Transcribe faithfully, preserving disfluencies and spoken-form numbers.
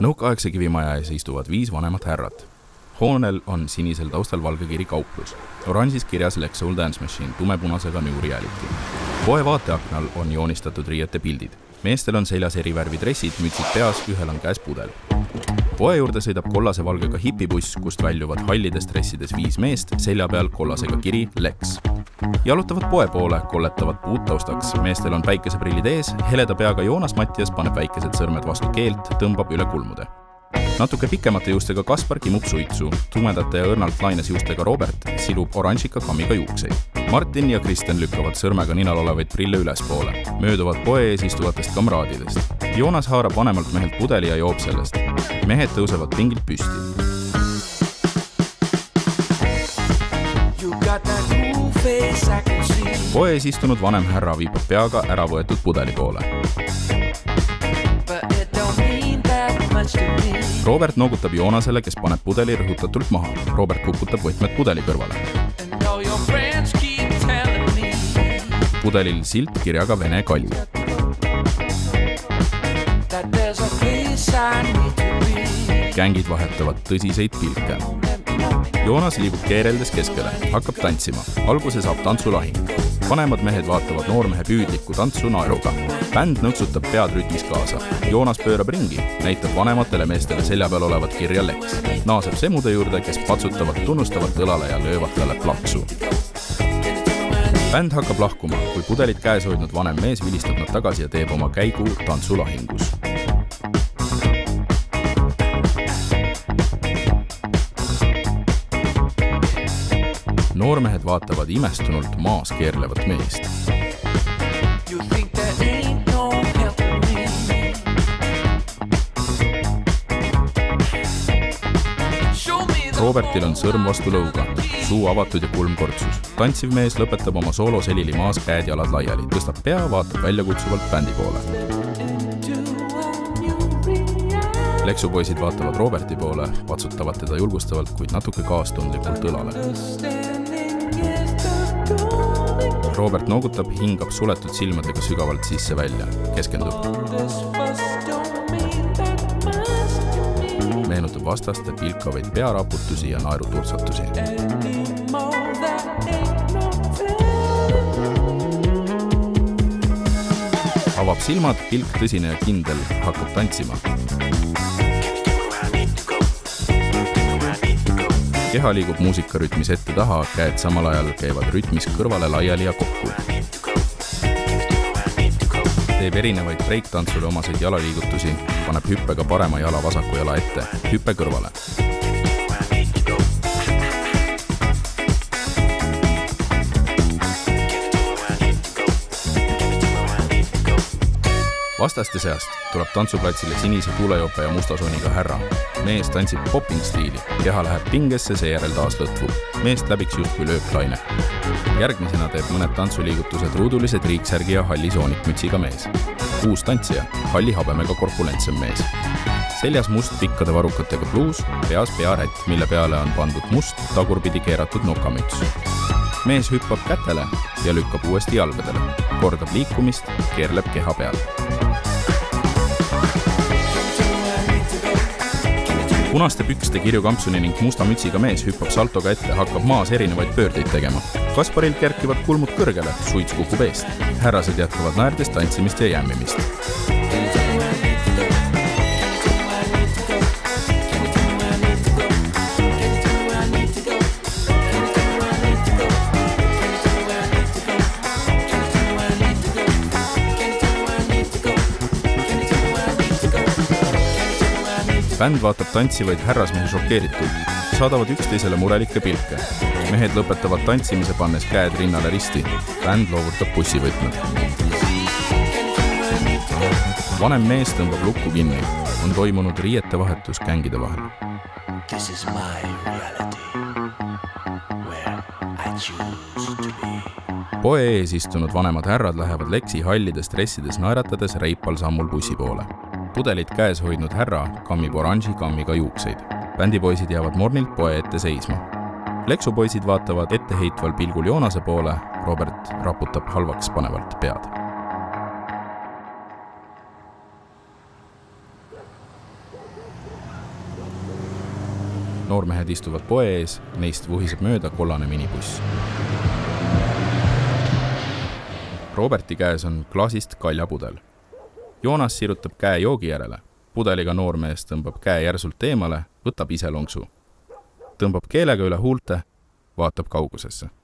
Nõukaaegse kivimaja ees istuvad viis vanemat härrat. Hoonel on sinisel taustal valgekiri kauplus. Oranžis kirjas Lex Old Dance Machine, tumepunasega New Reality. Poe vaateaknal on joonistatud riiete pildid. Meestel on seljas eri värvi dressid, mütsid peas, ühel on käes pudel. Poe juurde sõidab kollase valgega hipibuss, kust väljuvad hallides dressides viis meest, selja peal kollasega kiri Lex. Jalutavad poe poole, kolletavad puud taustaks. Meestel on päikeseprillid ees, heleda peaga Joonas Mattias paneb väikesed sõrmed vastu keelt, tõmbab üle kulmude. Natuke pikemate juustega Kaspar kimub suitsu, tumedate ja õrnalt laines juustega Robert silub oranžika kammiga juukseid. Martin ja Kristen lükkavad sõrmega ninal olevaid prille ülespoole, mööduvad poe ees istuvatest kamraadidest. Joonas haarab vanemalt mehelt pudeli ja joob sellest. Mehed tõusevad pingilt püsti. Poe ees istunud vanem härra viibab peaga ära võetud pudeli poole. Robert noogutab Joonasele, kes paneb pudeli rõhutatult maha. Robert kukutab võtmed pudeli kõrvale. Pudelil silt kirjaga Vene kalli. Gängid vahetavad tõsiseid pilke. Joonas liibub keereldes keskele, hakkab tantsima. Alguse saab tantsulahing. Vanemad mehed vaatavad noormehe püüdliku tantsu naeruga. Bänd nõksutab pead rütmis kaasa. Joonas pöörab ringi, näitab vanematele meestele selja peal olevat kirja Lex. Naaseb semude juurde, kes patsutavad tunnustavat õlale ja löövad talle plaksu. Bänd hakkab lahkuma, kui pudelit käes hoidnud vanem mees vilistab nad tagasi ja teeb oma käigu tantsulahingus. Noormehed vaatavad imestunult maas keerlevat meest. Robertil on sõrm vastu lõuga, suu avatud ja kulm kortsus. Tantsiv mees lõpetab oma soolo selili maas, käed jalad laiali, tõstab pea, vaatab väljakutsuvalt bändi poole. Leksupoisid vaatavad Roberti poole, patsutavad teda julgustavalt, kuid natuke kaastundlikult õlale. Robert noogutab, hingab suletud silmadega sügavalt sisse välja, keskendub. Meenutab vastaste pilkavaid pearaputusi ja naeruturtsatusi. Avab silmad, pilk tõsine ja kindel, hakkab tantsima. Keha liigub muusikarütmis ette taha, käed samal ajal käivad rütmis kõrvale laiali ja kokku. Teeb erinevaid breiktantsule omaseid jalaliigutusi, paneb hüppega parema jala vasaku jala ette, hüppe kõrvale. Vastaste seast tuleb tantsuplatsile sinise tuulejope ja mustasoniga härra. Mees tantsib popping-stiili, keha läheb pingesse, seejärel taas lõtvub. Meest läbiks justkui lööklaine. Järgmisena teeb mõned tantsuliigutused ruudulise triiksärgi ja halli soonikmütsiga mees. Uus tantsija, halli habemega korpulentsem mees. Seljas must pikkade varukatega bluus, peas pearätt, mille peale on pandud must tagurpidi keeratud nokamüts. Mees hüppab kätele ja lükkab uuesti jalgadele. Kordab liikumist, keerleb keha peal. Punaste pükste kirju kampsuni ning musta mütsiga mees hüppab saltoga ette, hakkab maas erinevaid pöördeid tegema. Kasparil kerkivad kulmud kõrgele, suits kukub eest. Härrased jätkavad naerdes tantsimist ja jämmimist. Bänd vaatab tantsivaid härrasmehi šokeeritud, saadavad üksteisele murelikke pilke. Mehed lõpetavad tantsimise pannes käed rinnale risti. Bänd loovutab bussivõtmed. Vanem mees tõmbab lukku kinni. On toimunud riiete vahetus gängide vahel. This is my reality, where I choose to be. Poe ees istunud vanemad härrad lähevad Lexi hallides dressides naeratades reipal sammul bussi poole. Pudelit käes hoidnud härra kammib oranži kammiga juukseid. Bändipoisid jäävad mornilt poe ette seisma. Leksupoisid vaatavad etteheitval pilgul Joonase poole, Robert raputab halvaks panevalt pead. noormehed istuvad poe ees, neist vuhiseb mööda kollane minibuss. Roberti käes on klaasist kaljapudel. Joonas sirutab käe joogi järele. Pudeliga noormees tõmbab käe järsult eemale, võtab ise lonksu. Tõmbab keelega üle huulte, vaatab kaugusesse.